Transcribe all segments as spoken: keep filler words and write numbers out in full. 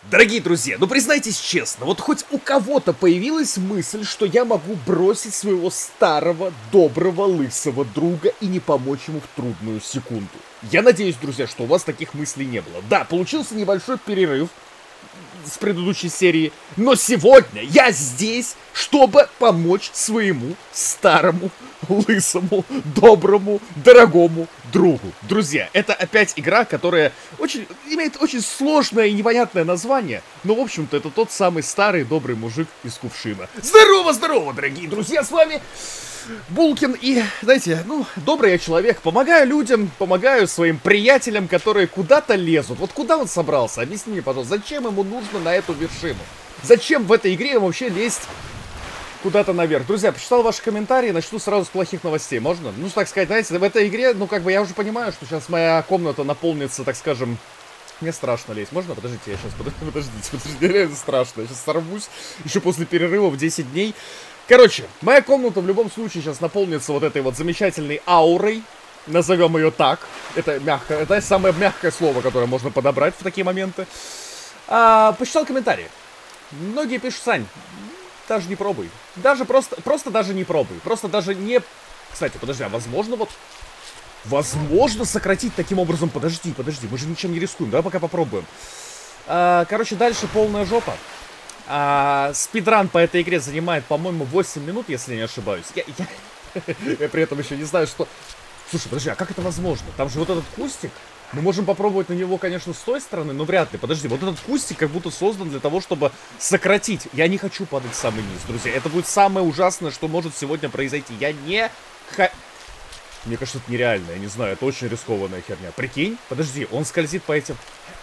Дорогие друзья, ну признайтесь честно, вот хоть у кого-то появилась мысль, что я могу бросить своего старого, доброго, лысого друга и не помочь ему в трудную секунду. Я надеюсь, друзья, что у вас таких мыслей не было. Да, получился небольшой перерыв с предыдущей серии, но сегодня я здесь, чтобы помочь своему старому, лысому, доброму, дорогому другу. Друзья, это опять игра, которая очень, имеет очень сложное и непонятное название, но, в общем-то, это тот самый старый добрый мужик из Кувшина. Здорово-здорово, дорогие друзья, с вами Булкин, и, знаете, ну, добрый я человек, помогаю людям, помогаю своим приятелям, которые куда-то лезут. Вот куда он собрался? Объясни мне, пожалуйста, зачем ему нужно на эту вершину? Зачем в этой игре вообще лезть куда-то наверх? Друзья, почитал ваши комментарии, начну сразу с плохих новостей, можно? Ну, так сказать, знаете, в этой игре, ну, как бы, я уже понимаю, что сейчас моя комната наполнится, так скажем... Мне страшно лезть. Можно? Подождите, я сейчас... Подождите, подождите, реально страшно. Я сейчас сорвусь, еще после перерыва в десять дней. Короче, моя комната в любом случае сейчас наполнится вот этой вот замечательной аурой. Назовем ее так. Это мягкое, это самое мягкое слово, которое можно подобрать в такие моменты. А, почитал комментарии. Многие пишут: Сань, даже не пробуй. Даже просто, просто даже не пробуй. Просто даже не... Кстати, подожди, а возможно вот... Возможно сократить таким образом... Подожди, подожди, мы же ничем не рискуем. Давай пока попробуем. А, короче, дальше полная жопа. А, спидран по этой игре занимает, по-моему, восемь минут, если я не ошибаюсь. Я, я, я при этом еще не знаю, что... Слушай, подожди, а как это возможно? Там же вот этот кустик. Мы можем попробовать на него, конечно, с той стороны, но вряд ли. Подожди, вот этот кустик как будто создан для того, чтобы сократить. Я не хочу падать в самый низ, друзья. Это будет самое ужасное, что может сегодня произойти. Я не... Ха... Мне кажется, это нереально, я не знаю, это очень рискованная херня. Прикинь, подожди, он скользит по этим...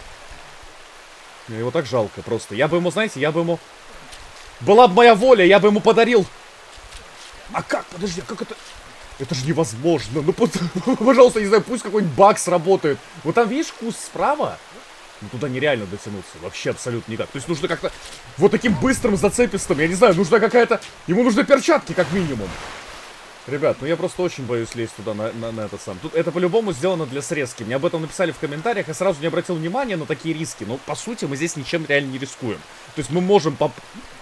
Мне его так жалко просто. Я бы ему, знаете, я бы ему... Была бы моя воля, я бы ему подарил... А как? Подожди, а как это... Это же невозможно. Ну, пожалуйста, не знаю, пусть какой-нибудь баг сработает. Вот там, видишь, куст справа? Ну, туда нереально дотянуться. Вообще абсолютно никак. То есть нужно как-то... Вот таким быстрым зацепистым, я не знаю, нужна какая-то... Ему нужны перчатки, как минимум. Ребят, ну я просто очень боюсь лезть туда, на, на, на этот сам. Тут это по-любому сделано для срезки. Мне об этом написали в комментариях, я сразу не обратил внимания на такие риски. Но, по сути, мы здесь ничем реально не рискуем. То есть мы можем поп...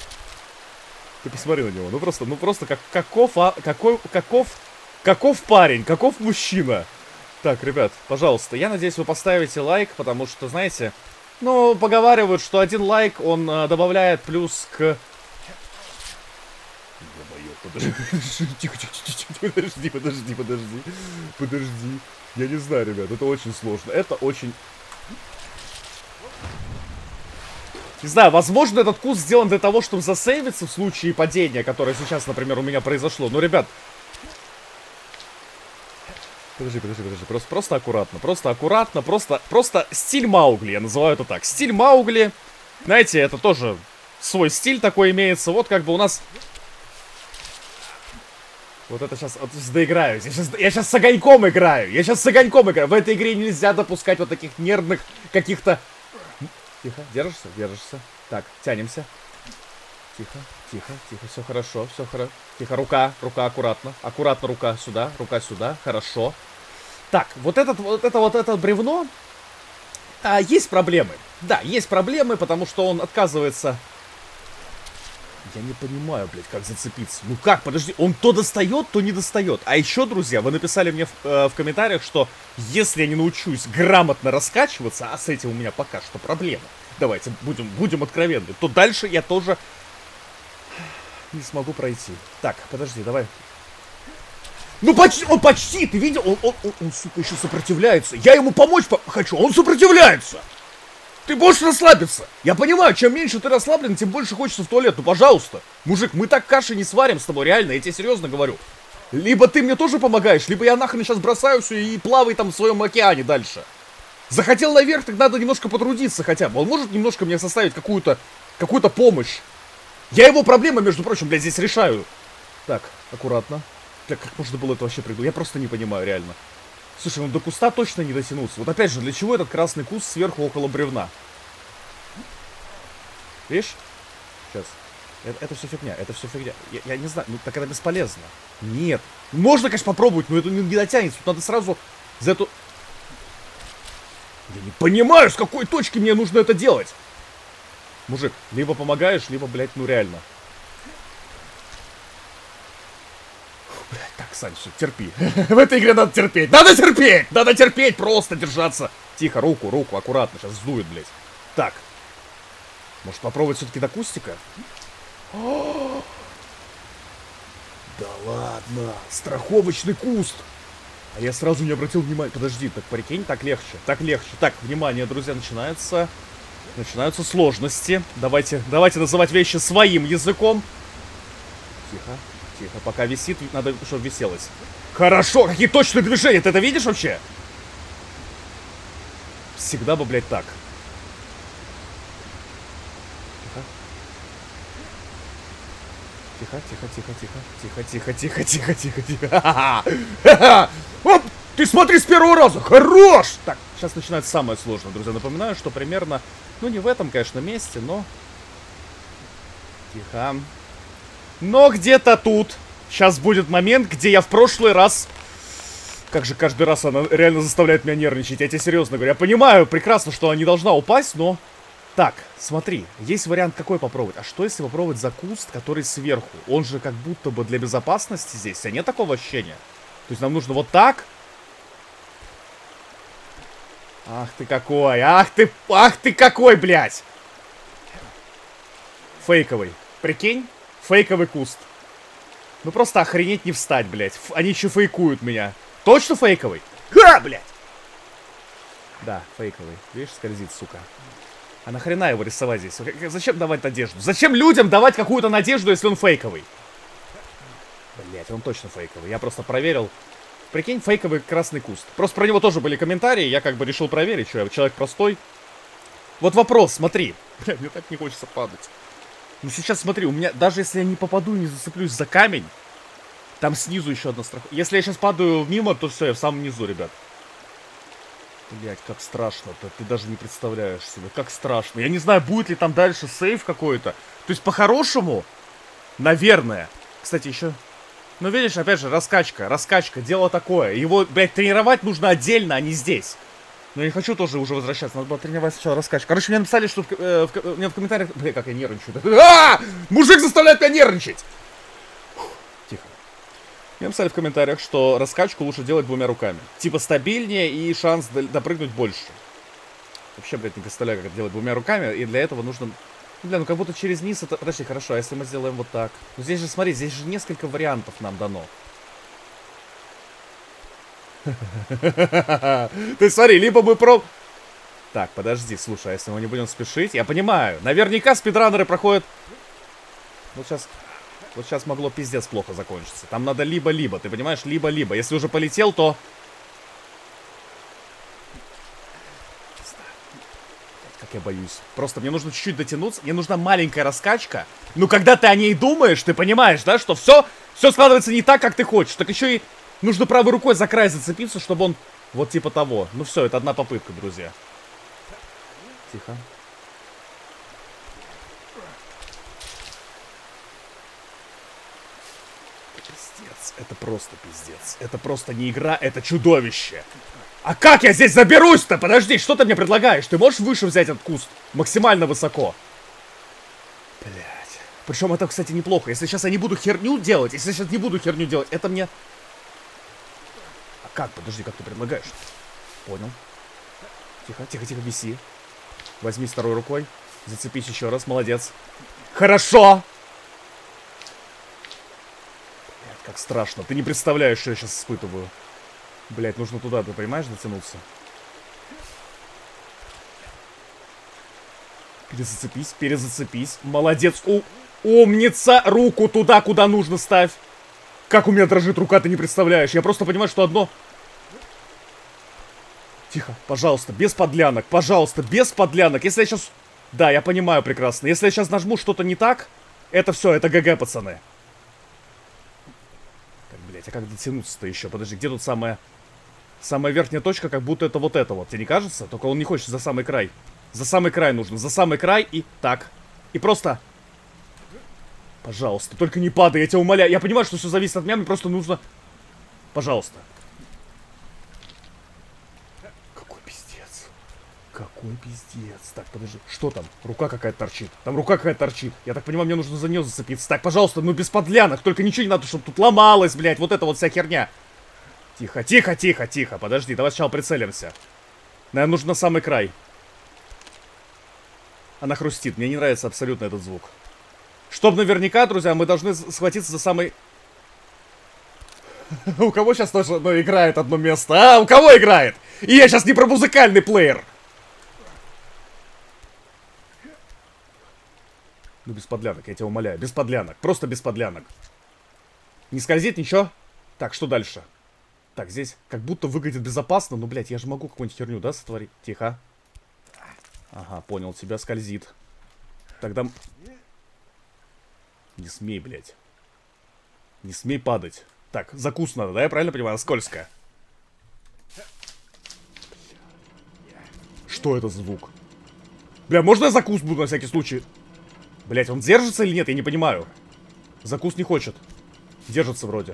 Ты посмотри на него, ну просто, ну просто как, каков, а, какой, каков, каков парень, каков мужчина. Так, ребят, пожалуйста, я надеюсь, вы поставите лайк, потому что, знаете, ну, поговаривают, что один лайк, он а, добавляет плюс к... Подожди, тихо, тихо, тихо, подожди, подожди, подожди, подожди. Я не знаю, ребят, это очень сложно, это очень... Не знаю, возможно, этот куст сделан для того, чтобы засейвиться в случае падения, которое сейчас, например, у меня произошло. Но, ребят... Подожди, подожди, подожди, просто, просто аккуратно, просто аккуратно, просто, просто стиль Маугли, я называю это так. Стиль Маугли, знаете, это тоже свой стиль такой имеется, вот как бы у нас... Вот это сейчас, вот сейчас доиграюсь. Я сейчас, я сейчас с огоньком играю. Я сейчас с огоньком играю. В этой игре нельзя допускать вот таких нервных каких-то... Тихо, держишься, держишься. Так, тянемся. Тихо, тихо, тихо, все хорошо, все хорошо. Тихо, рука, рука, аккуратно. Аккуратно рука сюда, рука сюда, хорошо. Так, вот этот, вот это вот это бревно... А, есть проблемы. Да, есть проблемы, потому что он отказывается... Я не понимаю, блядь, как зацепиться. Ну как, подожди, он то достает, то не достает. А еще, друзья, вы написали мне в, э, в комментариях, что если я не научусь грамотно раскачиваться, а с этим у меня пока что проблема, давайте будем, будем откровенны, то дальше я тоже не смогу пройти. Так, подожди, давай. Ну почти, он почти, ты видел? Он, он, он, он, сука, еще сопротивляется. Я ему помочь по хочу, он сопротивляется. Ты можешь расслабиться. Я понимаю, чем меньше ты расслаблен, тем больше хочется в туалет. Ну, пожалуйста. Мужик, мы так каши не сварим с тобой, реально, я тебе серьезно говорю. Либо ты мне тоже помогаешь, либо я нахрен сейчас бросаю все и плавай там в своем океане дальше. Захотел наверх, так надо немножко потрудиться хотя бы. Он может немножко мне составить какую-то какую-то помощь. Я его проблемы, между прочим, блядь, здесь решаю. Так, аккуратно. Бля, как можно было это вообще придумать? Я просто не понимаю, реально. Слушай, ну до куста точно не дотянуться. Вот опять же, для чего этот красный куст сверху около бревна? Видишь? Сейчас. Это, это все фигня, это все фигня. Я, я не знаю, ну так это бесполезно. Нет. Можно, конечно, попробовать, но это не, не дотянется. Тут надо сразу за эту... Я не понимаю, с какой точки мне нужно это делать. Мужик, либо помогаешь, либо, блядь, ну реально. Фу, блядь, так, Сань, все, терпи. В этой игре надо терпеть. Надо терпеть! Надо терпеть, просто держаться. Тихо, руку, руку, аккуратно, сейчас сдует, блядь. Так. Может попробовать все-таки до кустика? Да ладно, страховочный куст. А я сразу не обратил внимания. Подожди, так прикинь, так легче, так легче. Так, внимание, друзья, начинается... Начинаются сложности. Давайте, давайте называть вещи своим языком. Тихо, тихо, пока висит, надо, чтобы виселось. Хорошо, какие точные движения, ты это видишь вообще? Всегда бы, блядь, так. Тихо, тихо, тихо, тихо, тихо, тихо, тихо, тихо, тихо, тихо. Оп! Ты смотри с первого раза! Хорош! Так, сейчас начинается самое сложное, друзья. Напоминаю, что примерно, ну не в этом, конечно, месте, но... Тихо. Но где-то тут сейчас будет момент, где я в прошлый раз... Как же каждый раз она реально заставляет меня нервничать. Я тебе серьезно говорю. Я понимаю прекрасно, что она не должна упасть, но... Так, смотри, есть вариант какой попробовать. А что если попробовать за куст, который сверху? Он же как будто бы для безопасности здесь. А нет такого ощущения? То есть нам нужно вот так... Ах ты какой, ах ты, ах ты какой, блядь! Фейковый. Прикинь? Фейковый куст. Ну просто охренеть не встать, блядь. Ф они еще фейкуют меня. Точно фейковый? Ха, блядь! Да, фейковый. Видишь, скользит, сука. А нахрена его рисовать здесь? Зачем давать надежду? Зачем людям давать какую-то надежду, если он фейковый? Блядь, он точно фейковый. Я просто проверил. Прикинь, фейковый красный куст. Просто про него тоже были комментарии, я как бы решил проверить, что я человек простой. Вот вопрос, смотри. Бля, мне так не хочется падать. Ну сейчас смотри, у меня, даже если я не попаду и не зацеплюсь за камень, там снизу еще одна страховка. Если я сейчас падаю мимо, то все, я в самом низу, ребят. Блять, как страшно-то, ты даже не представляешь себе, как страшно. Я не знаю, будет ли там дальше сейф какой-то. То есть, по-хорошему, наверное. Кстати, еще... Ну, видишь, опять же, раскачка, раскачка, дело такое. Его, блядь, тренировать нужно отдельно, а не здесь. Но я не хочу тоже уже возвращаться, надо было тренировать сначала раскачку. Короче, мне написали, что в, э, в, мне в комментариях... Бля, как я нервничаю. А! Мужик заставляет меня нервничать! Фух, тихо. Мне написали в комментариях, что раскачку лучше делать двумя руками. Типа стабильнее и шанс допрыгнуть больше. Вообще, блядь, не представляю, как это делать двумя руками, и для этого нужно... Бля, ну как будто через низ это... Подожди, хорошо, а если мы сделаем вот так? Ну здесь же, смотри, здесь же несколько вариантов нам дано. Ты смотри, либо мы про... Так, подожди, слушай, а если мы не будем спешить? Я понимаю, наверняка спидранеры проходят... Вот сейчас... Вот сейчас могло пиздец плохо закончиться. Там надо либо-либо, ты понимаешь? Либо-либо. Если уже полетел, то... Как я боюсь. Просто мне нужно чуть-чуть дотянуться. Мне нужна маленькая раскачка. Ну, когда ты о ней думаешь, ты понимаешь, да, что все, все складывается не так, как ты хочешь. Так еще и нужно правой рукой за край зацепиться, чтобы он... Вот типа того. Ну все, это одна попытка, друзья. Тихо. Пиздец. Это просто пиздец. Это просто не игра, это чудовище. А как я здесь заберусь-то? Подожди, что ты мне предлагаешь? Ты можешь выше взять этот куст? Максимально высоко. Блять. Причем это, кстати, неплохо. Если сейчас я не буду херню делать, если я сейчас не буду херню делать, это мне... А как? Подожди, как ты предлагаешь? Понял. Тихо, тихо, тихо, виси. Возьми второй рукой. Зацепись еще раз, молодец. Хорошо! Блять, как страшно. Ты не представляешь, что я сейчас испытываю. Блять, нужно туда, ты понимаешь, дотянуться? Перезацепись, перезацепись. Молодец. У... Умница! Руку туда, куда нужно ставь. Как у меня дрожит рука, ты не представляешь. Я просто понимаю, что одно... Тихо, пожалуйста, без подлянок. Пожалуйста, без подлянок. Если я сейчас... Да, я понимаю прекрасно. Если я сейчас нажму что-то не так, это все, это ГГ, пацаны. Так, блять, а как дотянуться-то еще? Подожди, где тут самая... Самая верхняя точка, как будто это вот это вот. Тебе не кажется? Только он не хочет за самый край. За самый край нужно. За самый край и так. И просто... Пожалуйста, только не падай, я тебя умоляю. Я понимаю, что все зависит от меня, мне просто нужно... Пожалуйста. Какой пиздец. Какой пиздец. Так, подожди. Что там? Рука какая-то торчит. Там рука какая-то торчит. Я так понимаю, мне нужно за нее зацепиться. Так, пожалуйста, ну без подлянок. Только ничего не надо, чтобы тут ломалось, блядь. Вот это вот вся херня. Тихо, тихо, тихо, тихо. Подожди, давай сначала прицелимся. Наверное, нужно на самый край. Она хрустит. Мне не нравится абсолютно этот звук. Чтоб наверняка, друзья, мы должны схватиться за самый... У кого сейчас тоже играет одно место? А, у кого играет? И я сейчас не про музыкальный плеер. Ну, без подлянок, я тебя умоляю. Без подлянок. Просто без подлянок. Не скользит ничего? Так, что дальше? Так, здесь как будто выглядит безопасно. Ну, блядь, я же могу какую-нибудь херню, да, сотворить? Тихо. Ага, понял, тебя скользит. Тогда... Не смей, блядь. Не смей падать. Так, закус надо, да? Я правильно понимаю? Скользко. Что это за звук? Бля, можно я закус буду на всякий случай? Блять, он держится или нет? Я не понимаю. Закус не хочет. Держится вроде.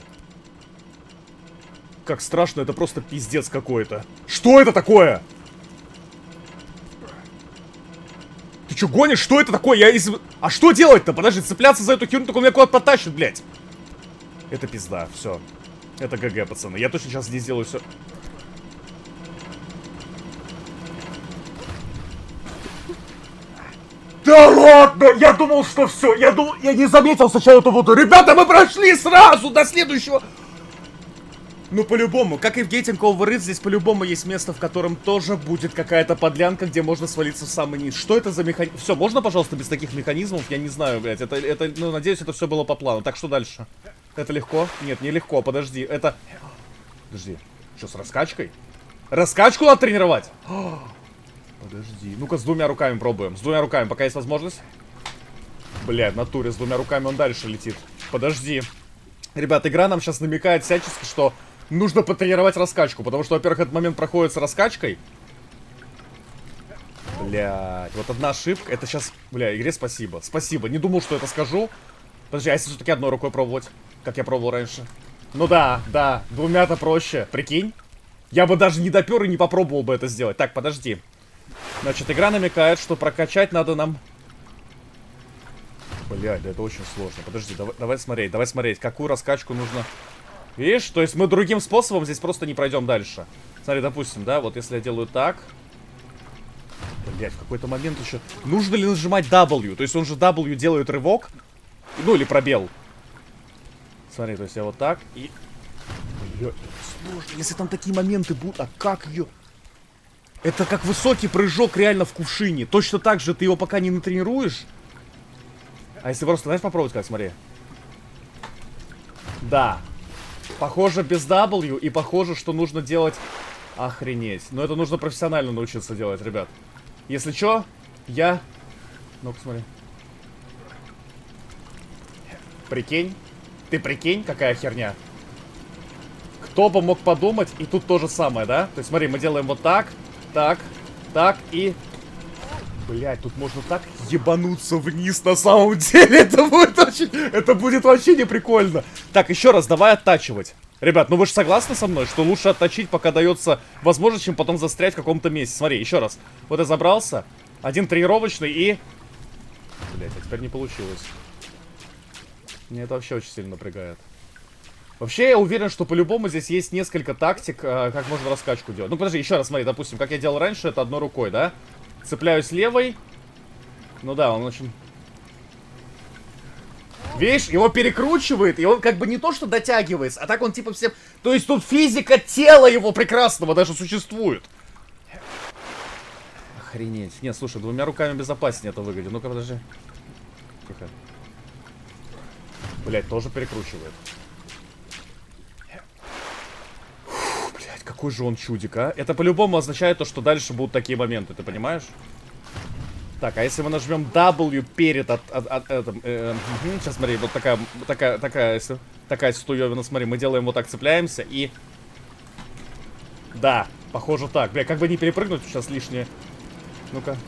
Как страшно, это просто пиздец какой-то. Что это такое? Ты чё, гонишь? Что это такое? Я из... А что делать-то? Подожди, цепляться за эту херню, так он меня куда-то потащит, блядь. Это пизда, все. Это ГГ, пацаны. Я точно сейчас не сделаю все. Да ладно! Я думал, что все. Я думал, я не заметил сначала эту воду. Ребята, мы прошли сразу до следующего. Ну, по-любому, как и в Getting Over It, здесь по-любому есть место, в котором тоже будет какая-то подлянка, где можно свалиться в самый низ. Что это за механизм? Все, можно, пожалуйста, без таких механизмов? Я не знаю, блядь. Это, это, ну, надеюсь, это все было по плану. Так, что дальше? Это легко? Нет, не легко, подожди. Это... Подожди. Что, с раскачкой? Раскачку надо тренировать? Подожди. Ну-ка, с двумя руками пробуем. С двумя руками, пока есть возможность. Блядь, в натуре, с двумя руками он дальше летит. Подожди. Ребят, игра нам сейчас намекает всячески, что нужно потренировать раскачку. Потому что, во-первых, этот момент проходит с раскачкой. Блядь, вот одна ошибка. Это сейчас... Бля, игре спасибо. Спасибо. Не думал, что это скажу. Подожди, а если все-таки одной рукой пробовать? Как я пробовал раньше. Ну да, да, двумя-то проще. Прикинь? Я бы даже не допер и не попробовал бы это сделать. Так, подожди. Значит, игра намекает, что прокачать надо нам... Блядь, да это очень сложно. Подожди, давай, давай смотреть, давай смотреть, какую раскачку нужно... Видишь, то есть мы другим способом здесь просто не пройдем дальше. Смотри, допустим, да, вот если я делаю так... Блядь, в какой-то момент еще... Нужно ли нажимать W? То есть он же W делает рывок. Ну, или пробел. Смотри, то есть я вот так и... Блядь, сложно, если там такие моменты будут... А как ее... Это как высокий прыжок реально в кувшине. Точно так же ты его пока не натренируешь. А если просто, знаешь, попробовать как, смотри. Да. Похоже без W, и похоже, что нужно делать... Охренеть. Но это нужно профессионально научиться делать, ребят. Если что, я... Ну-ка, смотри. Прикинь. Ты прикинь, какая херня. Кто бы мог подумать, и тут то же самое, да? То есть, смотри, мы делаем вот так, так, так и... Блять, тут можно так ебануться вниз на самом деле. Это будет очень... Это будет вообще не прикольно. Так, еще раз, давай оттачивать. Ребят, ну вы же согласны со мной, что лучше отточить, пока дается возможность, чем потом застрять в каком-то месте. Смотри, еще раз. Вот я забрался. Один тренировочный и... Блять, а теперь не получилось. Мне это вообще очень сильно напрягает. Вообще, я уверен, что по-любому здесь есть несколько тактик, как можно раскачку делать. Ну, подожди, еще раз смотри, допустим, как я делал раньше, это одной рукой, да? Цепляюсь левой. Ну да, он очень... Видишь, его перекручивает, и он как бы не то что дотягивается, а так он типа всем... То есть тут физика тела его прекрасного даже существует. Охренеть. Нет, слушай, двумя руками безопаснее это выглядит. Ну-ка, подожди. Тихо. Блять, тоже перекручивает. Фу, блять, какой же он чудик, а? Это по-любому означает то, что дальше будут такие моменты, ты понимаешь? Так, а если мы нажмем W перед от, от, от, этим, э, угу, сейчас смотри, вот такая, такая, такая, такая стуевина, смотри, мы делаем вот так, цепляемся и... Да, похоже так. Бля, как бы не перепрыгнуть сейчас лишнее. Ну-ка.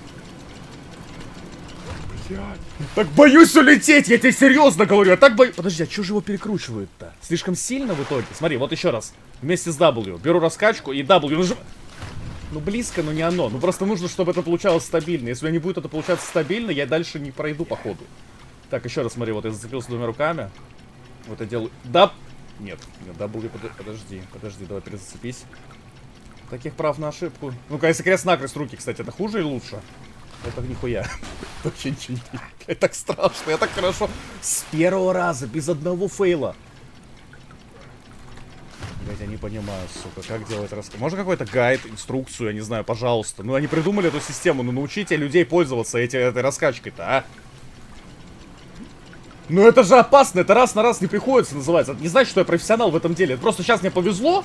Блядь. Так боюсь улететь, я тебе серьезно говорю, я так боюсь... Подожди, а что же его перекручивают-то? Слишком сильно в итоге? Смотри, вот еще раз. Вместе с W. Беру раскачку и W нажимаю. Ну, близко, но не оно. Ну, просто нужно, чтобы это получалось стабильно. Если у меня не будет это получаться стабильно, я дальше не пройду, походу. Так, еще раз смотри, вот я зацепился двумя руками. Вот я делаю... Да! Нет, нет, да, был... Подожди, подожди, давай перезацепись. Таких прав на ошибку. Ну-ка, если крест-накрест руки, кстати, это хуже или лучше? Это нихуя. Вообще ничего не... Это так страшно, я так хорошо... С первого раза, без одного фейла. Блять, я не понимаю, сука, как делать раскат. Можно какой-то гайд, инструкцию, я не знаю, пожалуйста. Ну, они придумали эту систему, ну научите людей пользоваться эти, этой раскачкой-то, а? Ну это же опасно, это раз на раз не приходится называется. Это не значит, что я профессионал в этом деле. Это просто сейчас мне повезло.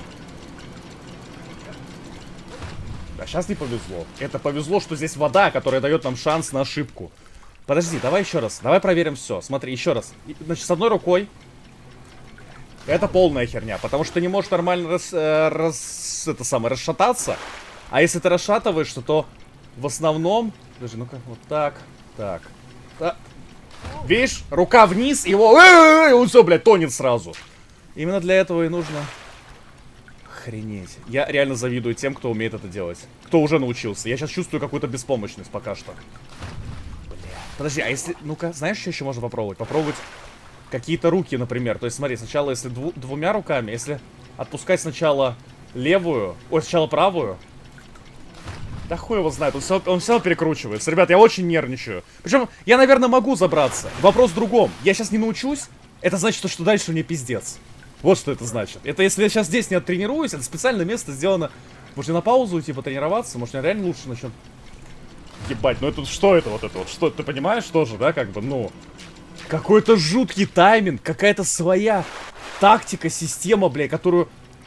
А сейчас не повезло. Это повезло, что здесь вода, которая дает нам шанс на ошибку. Подожди, давай еще раз. Давай проверим все. Смотри, еще раз. Значит, с одной рукой. Это полная херня, потому что ты не можешь нормально рас, э, рас, это самое, расшататься. А если ты расшатываешься, то в основном... Подожди, ну-ка, вот так, так, так. Видишь, рука вниз, его... Э-э-э, он все, блядь, тонет сразу. Именно для этого и нужно... Охренеть. Я реально завидую тем, кто умеет это делать. Кто уже научился. Я сейчас чувствую какую-то беспомощность пока что. Бля. Подожди, а если... Ну-ка, знаешь, что еще можно попробовать? Попробовать... Какие-то руки, например. То есть, смотри, сначала, если дву двумя руками, если отпускать сначала левую, ой, сначала правую. Да хуй его знает, он все, он все перекручивается. Ребят, я очень нервничаю. Причем, я, наверное, могу забраться. Вопрос в другом. Я сейчас не научусь, это значит, что дальше мне пиздец. Вот что это значит. Это если я сейчас здесь не оттренируюсь, это специальное место сделано. Может, не на паузу уйти потренироваться? Может, я реально лучше начну... Ебать, ну это что это вот это вот? Что, ты понимаешь тоже, да, как бы, ну... Какой-то жуткий тайминг, какая-то своя тактика, система, бля, которую...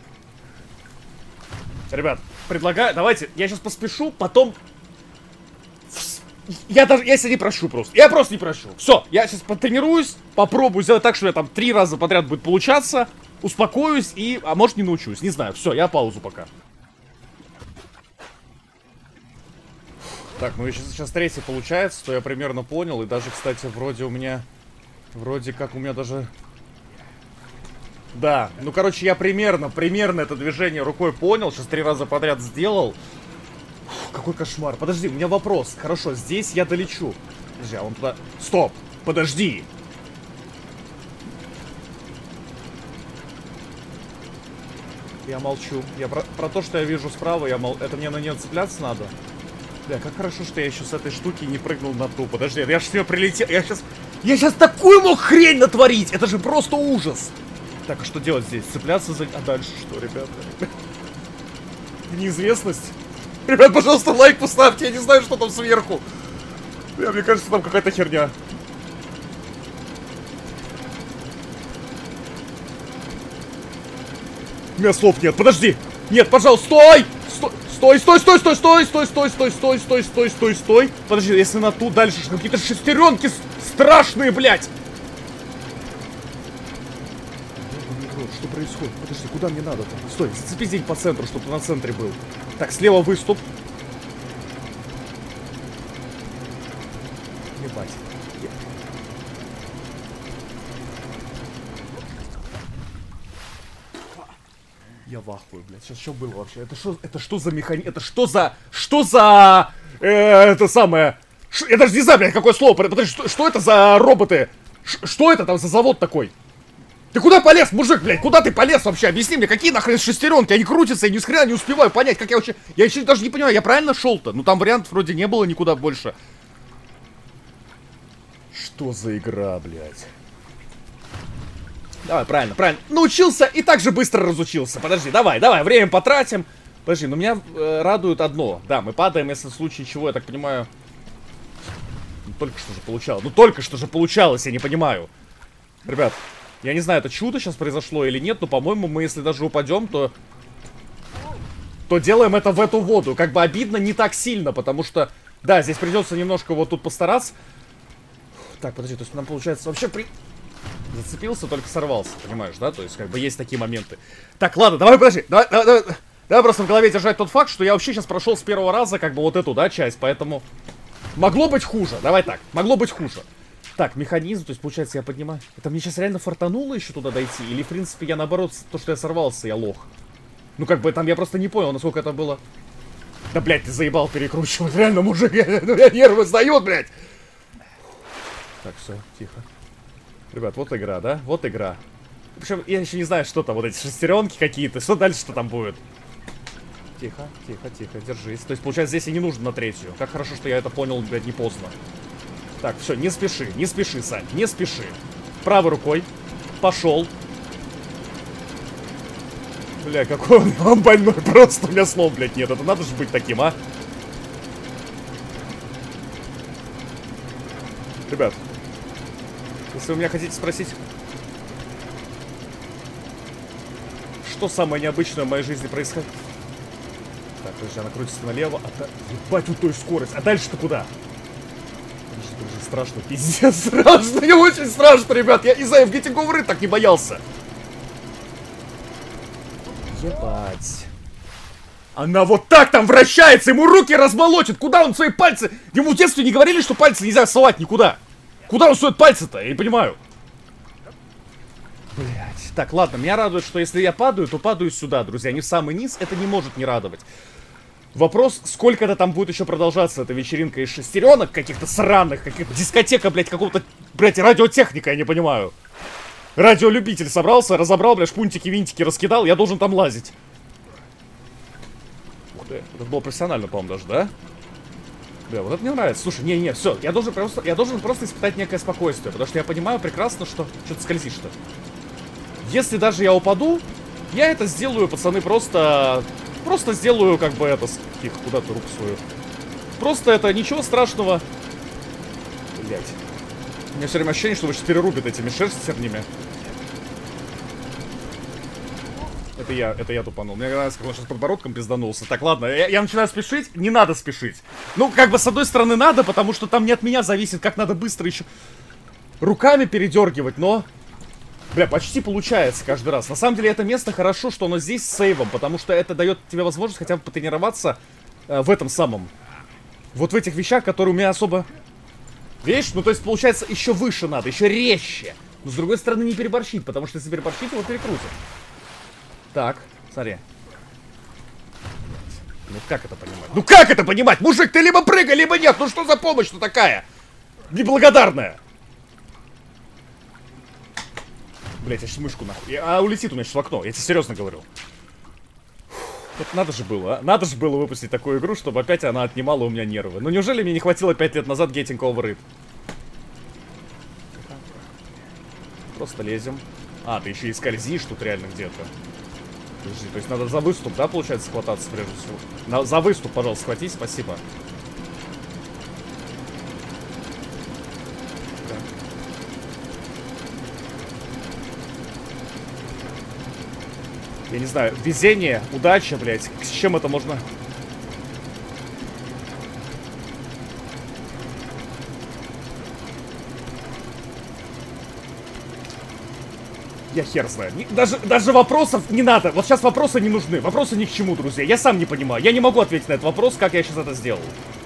Ребят, предлагаю, давайте, я сейчас поспешу, потом... Я даже, я себя не прошу просто, я просто не прошу. Все, я сейчас потренируюсь, попробую сделать так, что у меня там три раза подряд будет получаться, успокоюсь и, а может не научусь, не знаю, все, я паузу пока. Так, ну если сейчас третий получается, то я примерно понял, и даже, кстати, вроде у меня... Вроде как у меня даже... Да, ну короче, я примерно, примерно это движение рукой понял. Сейчас три раза подряд сделал. Фух, какой кошмар. Подожди, у меня вопрос. Хорошо, здесь я долечу. Подожди, а он туда... Стоп, подожди. Я молчу. Я про, про то, что я вижу справа, я мол... Это мне на нее цепляться надо? Бля, как хорошо, что я еще с этой штуки не прыгнул на ту. Подожди, я же с нее прилетел. Я сейчас... Я сейчас такую мог хрень натворить! Это же просто ужас! Так, а что делать здесь? Цепляться за... А дальше что, ребята? Неизвестность? Ребят, пожалуйста, лайк поставьте, я не знаю, что там сверху. Бля, мне кажется, там какая-то херня. У меня слов нет, подожди! Нет, пожалуйста, стой! Стой! Стой, стой, стой, стой, стой, стой, стой, стой, стой, стой, стой, стой. Подожди, если на ту дальше какие-то шестеренки страшные, блядь. Что происходит? Подожди, куда мне надо-то? Стой, зацепи день по центру, чтобы ты на центре был. Так, слева выступ. Ебать. Я в ахуе, блядь. Сейчас что было вообще? Это что, это что за механизм? Это что за... Что за... Э, это самое... Ш, я даже не знаю, блядь, какое слово. Подожди, что, что это за роботы? Ш, что это там за завод такой? Ты куда полез, мужик, блядь? Куда ты полез вообще? Объясни мне, какие нахрен шестеренки? Они крутятся, я ни с хрена не успеваю понять, как я вообще... Я еще даже не понимаю, я правильно шел-то? Ну там вариантов вроде не было никуда больше. Что за игра, блядь? Давай, правильно, правильно. Научился и так же быстро разучился. Подожди, давай, давай, время потратим. Подожди, но меня э, радует одно. Да, мы падаем, если в случае чего, я так понимаю... Ну, только что же получалось. Ну, только что же получалось, я не понимаю. Ребят, я не знаю, это чудо сейчас произошло или нет, но, по-моему, мы, если даже упадем, то... То делаем это в эту воду. Как бы обидно не так сильно, потому что... Да, здесь придется немножко вот тут постараться. Так, подожди, то есть нам получается вообще при... Зацепился, только сорвался, понимаешь, да? То есть, как бы, есть такие моменты. Так, ладно, давай, подожди. Давай, давай, давай, давай просто в голове держать тот факт, что я вообще сейчас прошел с первого раза, как бы, вот эту, да, часть, поэтому... Могло быть хуже, давай так, могло быть хуже. Так, механизм, то есть, получается, я поднимаю... Это мне сейчас реально фартануло еще туда дойти? Или, в принципе, я, наоборот, то, что я сорвался, я лох? Ну, как бы, там я просто не понял, насколько это было... Да, блядь, ты заебал перекручивать. Реально, мужик, я, ну, я нервы сдают, блядь. Так, все, тихо. Ребят, вот игра, да? Вот игра. Причем я еще не знаю, что там, вот эти шестеренки какие-то. Что дальше, что там будет? Тихо, тихо, тихо, держись. То есть, получается, здесь и не нужно на третью. Как хорошо, что я это понял, блядь, не поздно. Так, все, не спеши, не спеши, Сань, не спеши. Правой рукой. Пошел. Бля, какой он, он больной, просто у меня слов, блядь, нет. Это надо же быть таким, а? Ребят, если вы меня хотите спросить, что самое необычное в моей жизни происходит? Так, подожди, она крутится налево, а та... Ебать, у той скорость. А дальше-то куда? Это уже страшно, пиздец, страшно, мне очень страшно, ребят. Я из-за в Getting Over It так не боялся. Ебать. Она вот так там вращается, ему руки размолотит. Куда он свои пальцы? Ему в детстве не говорили, что пальцы нельзя совать никуда. Куда он сует пальцы-то? Я не понимаю. Блять. Так, ладно, меня радует, что если я падаю, то падаю сюда, друзья. Не в самый низ, это не может не радовать. Вопрос, сколько это там будет еще продолжаться, эта вечеринка из шестеренок каких-то сраных, каких-то дискотека, блядь, какого-то, блядь, радиотехника, я не понимаю. Радиолюбитель собрался, разобрал, блядь, шпунтики, винтики раскидал, я должен там лазить. Ух ты, это было профессионально, по-моему, даже, да? Бля, вот это мне нравится. Слушай, не-не, все, я должен просто, я должен просто испытать некое спокойствие, потому что я понимаю прекрасно, что... Что ты скользишь-то? Если даже я упаду, я это сделаю, пацаны, просто... Просто сделаю, как бы, это... Тихо, куда ты руку свою? Просто это ничего страшного. Блять. У меня все время ощущение, что вы сейчас перерубят этими шерстернями. Это я, это я тупанул. Мне нравится, как он сейчас подбородком пизданулся. Так, ладно, я, я начинаю спешить. Не надо спешить. Ну, как бы, с одной стороны, надо, потому что там не от меня зависит, как надо быстро еще руками передергивать, но... Бля, почти получается каждый раз. На самом деле, это место хорошо, что оно здесь с сейвом, потому что это дает тебе возможность хотя бы потренироваться э, в этом самом. Вот в этих вещах, которые у меня особо... Видишь? Ну, то есть, получается, еще выше надо, еще резче. Но, с другой стороны, не переборщить, потому что если переборщить, его перекрутят. Так, смотри. Ну, как это понимать? Ну, как это понимать? Мужик, ты либо прыгай, либо нет. Ну, что за помощь-то такая? Неблагодарная. Блять, я сейчас мышку нахуй. А улетит у меня сейчас в окно, я тебе серьезно говорю. Вот надо же было, а? Надо же было выпустить такую игру, чтобы опять она отнимала у меня нервы. Ну неужели мне не хватило пять лет назад Getting Over It? Просто лезем. А, ты еще и скользишь тут реально где-то. Подожди, то есть надо за выступ, да, получается, схвататься прежде всего? На, за выступ, пожалуйста, схватись, спасибо. Я не знаю, везение, удача, блядь. С чем это можно... Я хер знаю. Не, даже, даже вопросов не надо. Вот сейчас вопросы не нужны. Вопросы ни к чему, друзья. Я сам не понимаю. Я не могу ответить на этот вопрос, как я сейчас это сделал.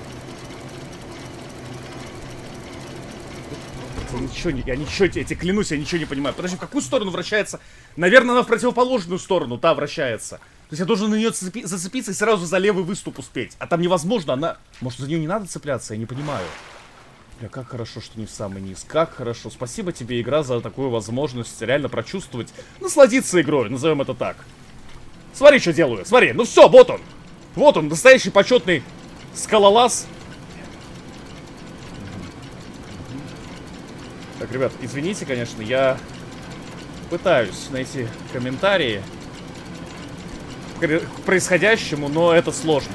Ничего не, я ничего, я тебе клянусь, я ничего не понимаю. Подожди, в какую сторону вращается? Наверное, она в противоположную сторону, та вращается. То есть я должен на нее зацепи зацепиться и сразу за левый выступ успеть. А там невозможно, она... Может, за нее не надо цепляться? Я не понимаю. Бля, как хорошо, что не в самый низ. Как хорошо. Спасибо тебе, игра, за такую возможность реально прочувствовать. Насладиться игрой, назовем это так. Смотри, что делаю. Смотри, ну все, вот он. Вот он, настоящий почетный скалолаз. Так, ребят, извините, конечно, я пытаюсь найти комментарии к происходящему, но это сложно.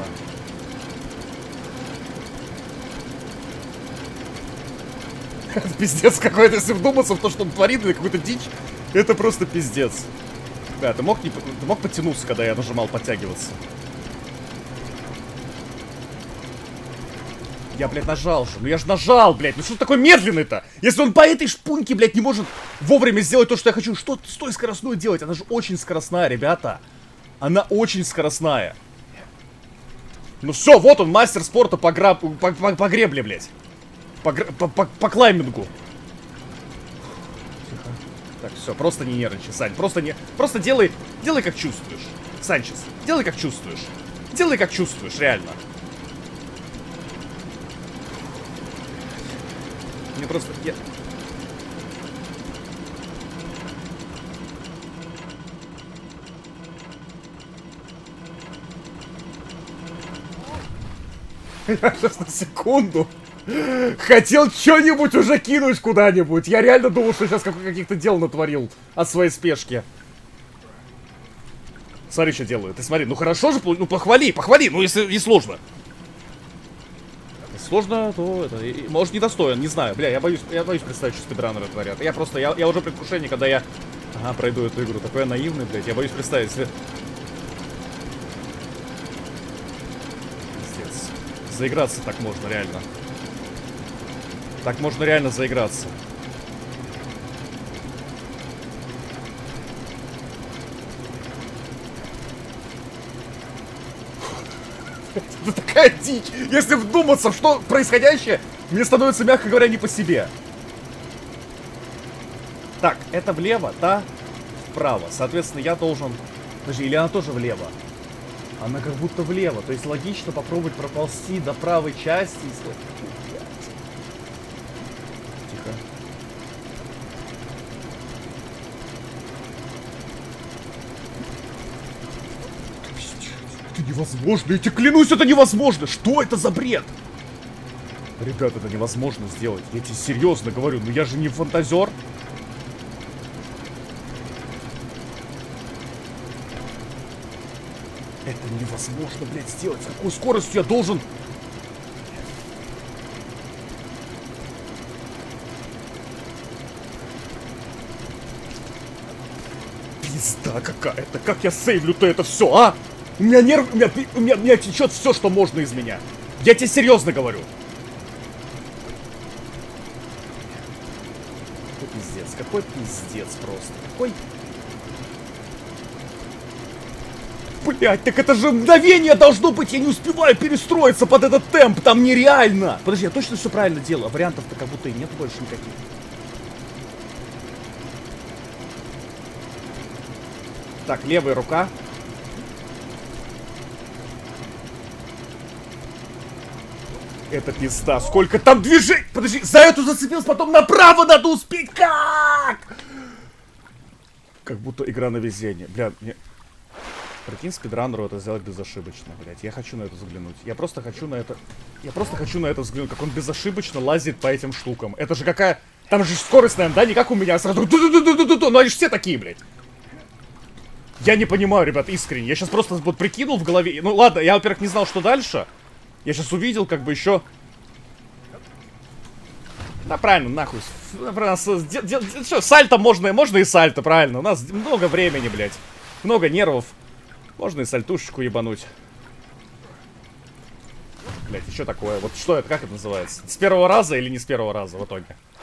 Это пиздец какой-то, если вдуматься в то, что он творит, или какую-то дичь, это просто пиздец. Да, ты мог, не, ты мог подтянуться, когда я нажимал подтягиваться? Я, блядь, нажал же. Ну я же нажал, блядь. Ну что такой медленный-то? Если он по этой шпуньке, блядь, не может вовремя сделать то, что я хочу, что с той скоростной делать? Она же очень скоростная, ребята. Она очень скоростная. Ну все, вот он, мастер спорта по, граб... по, по, по гребле, блядь. По, по, по, по клаймингу. Тихо. Так, все, просто не нервничай, Сань. Просто не. Просто делай. Делай как чувствуешь. Санчес, делай как чувствуешь. Делай, как чувствуешь, реально. Мне просто... Я... Я сейчас на секунду хотел что-нибудь уже кинуть куда-нибудь. Я реально думал, что сейчас каких-то дел натворил от своей спешки. Смотри, что делаю. Ты смотри, ну хорошо же, ну похвали, похвали, ну если не сложно. Если сложно, то это, может, недостоин, не знаю. Бля, я боюсь, я боюсь представить, что спидранеры творят. Я просто, я, я уже предвкушение, когда я, ага, пройду эту игру. Такой я наивный, блядь, я боюсь представить себе. Пиздец. Заиграться так можно, реально. Так можно реально заиграться. Это такая дичь. Если вдуматься, в что происходящее, мне становится, мягко говоря, не по себе. Так, это влево, та вправо. Соответственно, я должен... Подожди, или она тоже влево? Она как будто влево. То есть логично попробовать проползти до правой части. Тихо. Это невозможно, я тебе клянусь, это невозможно. Что это за бред? Ребят, это невозможно сделать. Я тебе серьезно говорю, ну я же не фантазер. Это невозможно, блядь, сделать. С какой скоростью я должен... Пизда какая-то. Как я сейвлю-то это все, а? У меня нерв... У меня, у меня, у меня течет все, что можно из меня. Я тебе серьезно говорю. Какой пиздец. Какой пиздец просто. Какой... Блять, так это же мгновение должно быть, я не успеваю перестроиться под этот темп, там нереально. Подожди, я точно все правильно делаю, вариантов-то как будто и нет больше никаких. Так, левая рука. Это пизда, сколько там движений. Подожди, за эту зацепился, потом направо надо успеть, как? Как будто игра на везение, бля, мне... Прикинь, спидранеру это сделать безошибочно, блядь. Я хочу на это взглянуть. Я просто хочу на это... Я просто хочу на это взглянуть, как он безошибочно лазит по этим штукам. Это же какая... Там же скорость, наверное, да? Не как у меня, сразу... Ну они же все такие, блядь. Я не понимаю, ребят, искренне. Я сейчас просто вот прикинул в голове... Ну ладно, я, во-первых, не знал, что дальше. Я сейчас увидел, как бы еще... Да, правильно, нахуй. Что, сальто можно, можно и сальто, правильно. У нас много времени, блядь. Много нервов. Можно и сальтушечку ебануть. Блять, и что такое? Вот что это, как это называется? С первого раза или не с первого раза в итоге?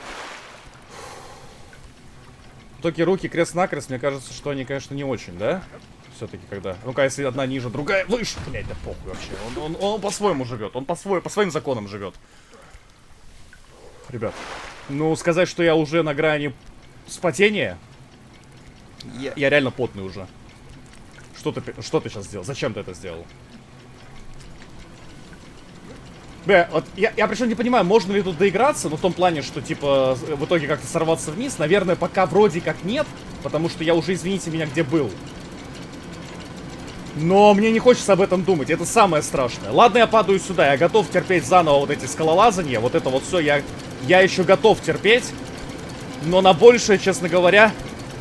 В итоге руки крест-накрест, мне кажется, что они, конечно, не очень, да? Все-таки когда... Ну-ка, если одна ниже, другая выше. Блять, да похуй вообще. Он, он, он по-своему живет. Он по, свой, по своим законам живет. Ребят, ну сказать, что я уже на грани спотения... Я, я реально потный уже. Что ты, что ты сейчас сделал? Зачем ты это сделал? Бля, вот я, я причем не понимаю, можно ли тут доиграться, но в том плане, что типа в итоге как-то сорваться вниз. Наверное, пока вроде как нет, потому что я уже, извините меня, где был. Но мне не хочется об этом думать, это самое страшное. Ладно, я падаю сюда, я готов терпеть заново вот эти скалолазания, вот это вот все, я, я еще готов терпеть. Но на большее, честно говоря...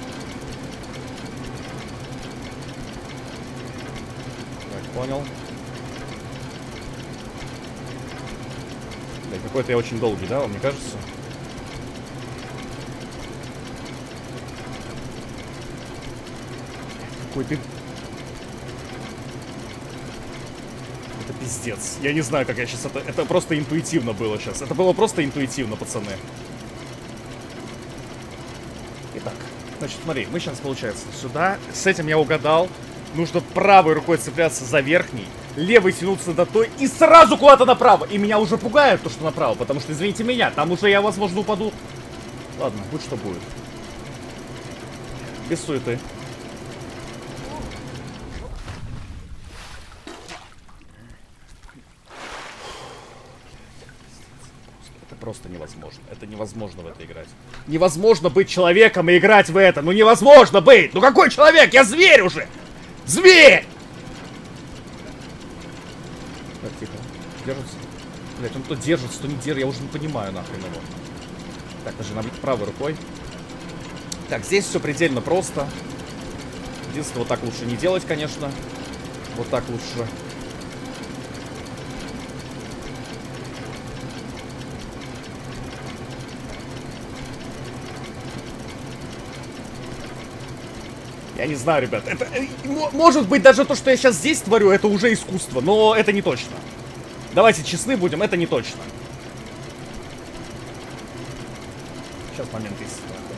Понял. Да, какой-то я очень долгий, да, вам не кажется? Какой ты... Это пиздец. Я не знаю, как я сейчас... Это, это просто интуитивно было сейчас. Это было просто интуитивно, пацаны. Итак, значит, смотри, мы сейчас, получается, сюда. С этим я угадал. Нужно правой рукой цепляться за верхний, левой тянуться до той и сразу куда-то направо. И меня уже пугает то, что направо, потому что, извините меня, там уже я, возможно, упаду. Ладно, будь что будет. Без суеты. просто невозможно. Это невозможно в это играть. Невозможно быть человеком и играть в это. Ну невозможно быть! Ну какой человек? Я зверь уже! Зверь! Так, тихо. Держится. Блять, он то держится, то не держится. Я уже не понимаю нахрен его. Так, нажимаем правой рукой. Так, здесь все предельно просто. Единственное, вот так лучше не делать, конечно. Вот так лучше. Я не знаю, ребят. Это, может быть, даже то, что я сейчас здесь творю, это уже искусство. Но это не точно. Давайте честны будем, это не точно. Сейчас момент есть.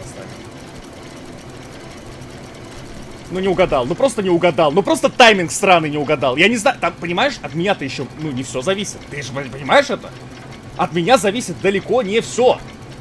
Ну не угадал, ну просто не угадал. Ну просто тайминг странный не угадал. Я не знаю, там, понимаешь, от меня-то еще, ну не все зависит. Ты же понимаешь это? От меня зависит далеко не все.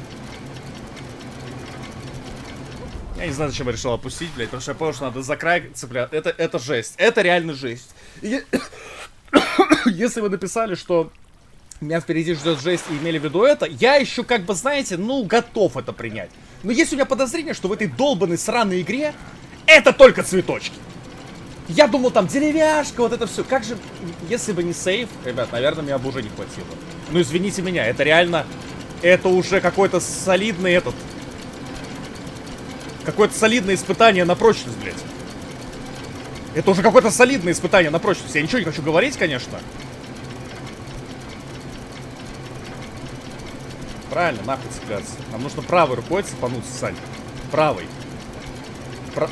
Я не знаю, зачем я решил опустить, блядь, потому что я понял, что надо за край цепляться. Это, это жесть. Это реально жесть. И... Если вы написали, что меня впереди ждет жесть и имели в виду это, я еще, как бы, знаете, ну, готов это принять. Но есть у меня подозрение, что в этой долбанной сраной игре это только цветочки. Я думал, там деревяшка, вот это все. Как же, если бы не сейф, ребят, наверное, меня бы уже не хватило. Ну, извините меня, это реально, это уже какой-то солидный этот... Какое-то солидное испытание на прочность, блядь. Это уже какое-то солидное испытание на прочность. Я ничего не хочу говорить, конечно. Правильно, нахуй цепляться. Нам нужно правой рукой цепануться, Сань. Правой. Про...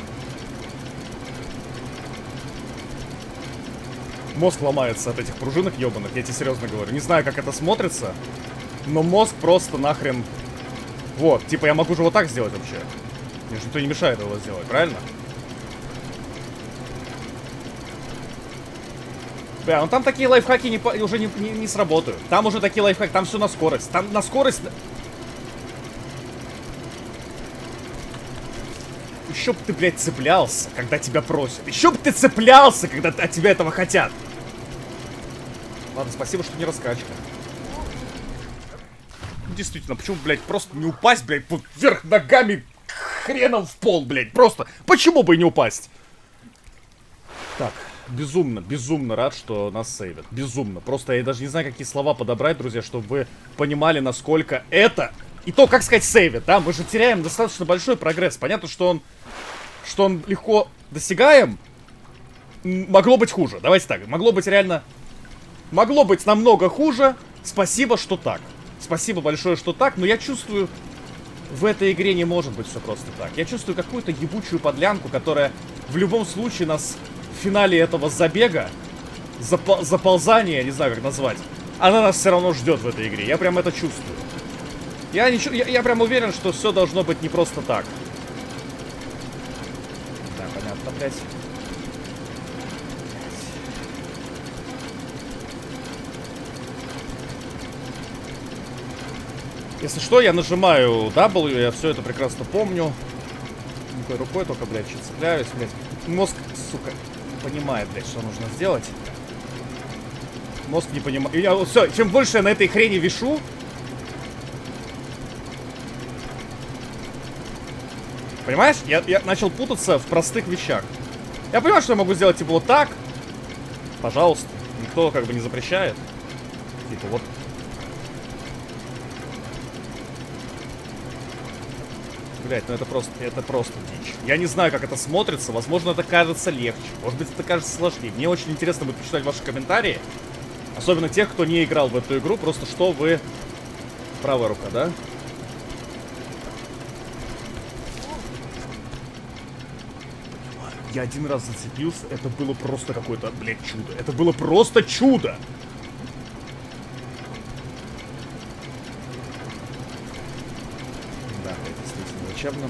Мозг ломается от этих пружинок ебаных, я тебе серьезно говорю. Не знаю, как это смотрится, но мозг просто нахрен... Вот, типа я могу же вот так сделать вообще. Мне же никто не мешает его сделать, правильно? Бля, ну там такие лайфхаки не, уже не, не, не сработают. Там уже такие лайфхаки, там все на скорость. Там на скорость... Еще бы ты, блядь, цеплялся, когда тебя просят. Еще бы ты цеплялся, когда от тебя этого хотят. Ладно, спасибо, что не раскачка. Ну, действительно, почему, блядь, просто не упасть, блядь, вот вверх ногами хреном в пол, блядь. Просто, почему бы и не упасть? Так, безумно, безумно рад, что нас сейвят. Безумно. Просто я даже не знаю, какие слова подобрать, друзья, чтобы вы понимали, насколько это... И то, как сказать, сейвит, да? Мы же теряем достаточно большой прогресс. Понятно, что он... Что он легко достигаем. Могло быть хуже. Давайте так. Могло быть реально... Могло быть намного хуже. Спасибо, что так. Спасибо большое, что так. Но я чувствую... В этой игре не может быть все просто так. Я чувствую какую-то ебучую подлянку, которая в любом случае нас в финале этого забега, запол заползания, не знаю, как назвать, она нас все равно ждет в этой игре. Я прям это чувствую. Я, не, я, я прям уверен, что все должно быть не просто так. Да, понятно, блядь. Если что, я нажимаю W, я все это прекрасно помню. Никакой рукой только, блядь, чуть цепляюсь, блядь. Мозг, сука, понимает, блядь, что нужно сделать. Мозг не понимает. Я, все, чем больше я на этой хрени вишу... Понимаешь? Я, я начал путаться в простых вещах. Я понимаю, что я могу сделать, типа, вот так. Пожалуйста. Никто, как бы, не запрещает. Типа, вот. Блять, ну это просто, это просто дичь. Я не знаю, как это смотрится. Возможно, это кажется легче. Может быть, это кажется сложнее. Мне очень интересно будет почитать ваши комментарии. Особенно тех, кто не играл в эту игру. Просто что вы... Правая рука, да? Я один раз зацепился, это было просто какое-то, блядь, чудо. Это было просто чудо! Да, это действительно лечебным.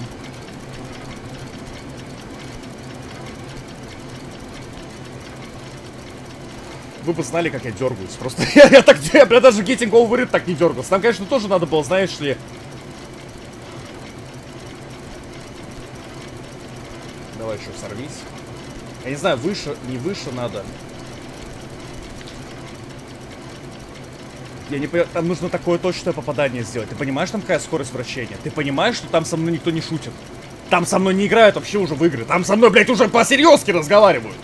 Вы бы знали, как я дергаюсь. Просто я, я так, я, я даже Getting Over It так не дергался. Там, конечно, тоже надо было, знаешь ли... Давай еще сорвись. Я не знаю, выше, не выше надо. Я не понимаю, там нужно такое точное попадание сделать. Ты понимаешь, там какая скорость вращения? Ты понимаешь, что там со мной никто не шутит? Там со мной не играют вообще уже в игры. Там со мной, блядь, уже по-серьезки разговаривают.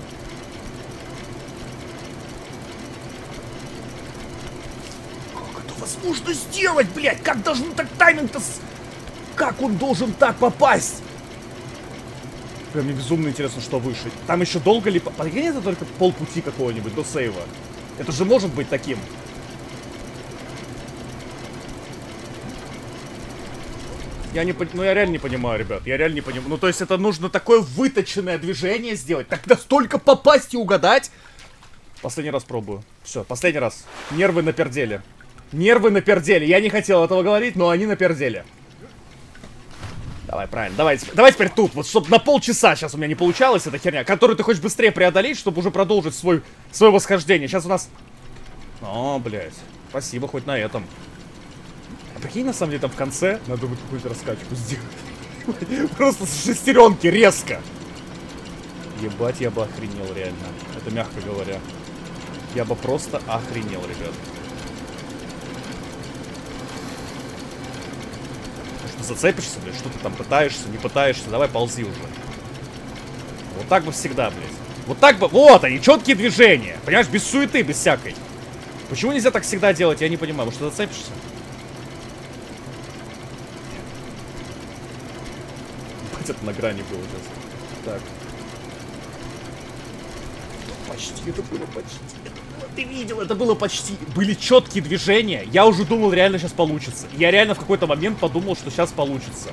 Как это возможно сделать, блядь? Как должен так тайминг-то... С... Как он должен так попасть? Прям мне безумно интересно, что выше. Там еще долго ли... Прикинь, это только полпути какого-нибудь до сейва. Это же может быть таким. Я не понимаю, ну я реально не понимаю, ребят, я реально не понимаю. Ну то есть это нужно такое выточенное движение сделать, так настолько попасть и угадать. Последний раз пробую. Все, последний раз. Нервы на перделе. Нервы на перделе. Я не хотел этого говорить, но они на перделе. Давай, правильно, давай, давай теперь тут, вот чтобы на полчаса сейчас у меня не получалась эта херня, которую ты хочешь быстрее преодолеть, чтобы уже продолжить свой, свое восхождение. Сейчас у нас... О, блядь, спасибо хоть на этом. А прикинь, на самом деле, там в конце надо будет какую-то раскачку сделать. Просто с шестеренки, резко. Ебать, я бы охренел, реально. Это мягко говоря. Я бы просто охренел, ребят. Что, зацепишься, блядь? Что ты там пытаешься, не пытаешься? Давай ползи уже. Вот так бы всегда, блядь. Вот так бы... Вот они, четкие движения. Понимаешь, без суеты, без всякой. Почему нельзя так всегда делать, я не понимаю. Может, ты зацепишься? Это на грани было сейчас. Так. Почти, это было почти. Это было, ты видел, это было почти. Были четкие движения. Я уже думал, реально сейчас получится. Я реально в какой-то момент подумал, что сейчас получится.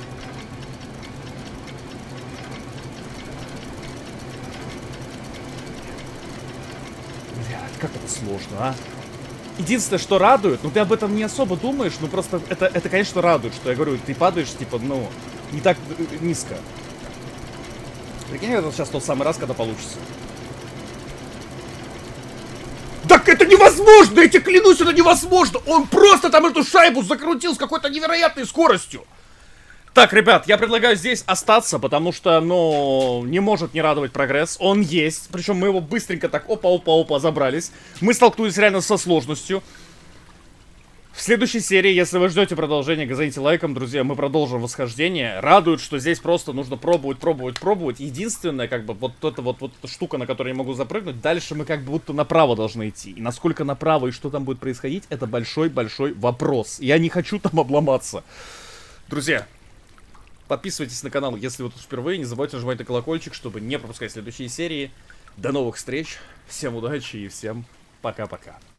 Блядь, как это сложно, а? Единственное, что радует, ну ты об этом не особо думаешь, ну просто это, это конечно, радует, что я говорю, ты падаешь, типа, ну, не так низко. Прикинь, это сейчас тот самый раз, когда получится. Так это невозможно! Я тебе клянусь, это невозможно! Он просто там эту шайбу закрутил с какой-то невероятной скоростью! Так, ребят, я предлагаю здесь остаться, потому что, ну, не может не радовать прогресс. Он есть, причем мы его быстренько так опа-опа-опа забрались. Мы столкнулись реально со сложностью. В следующей серии, если вы ждете продолжения, газоните лайком, друзья, мы продолжим восхождение. Радует, что здесь просто нужно пробовать, пробовать, пробовать. Единственное, как бы, вот эта вот, вот эта штука, на которой я могу запрыгнуть, дальше мы как будто направо должны идти. И насколько направо и что там будет происходить, это большой-большой вопрос. Я не хочу там обломаться. Друзья, подписывайтесь на канал, если вы тут впервые. Не забывайте нажимать на колокольчик, чтобы не пропускать следующие серии. До новых встреч. Всем удачи и всем пока-пока.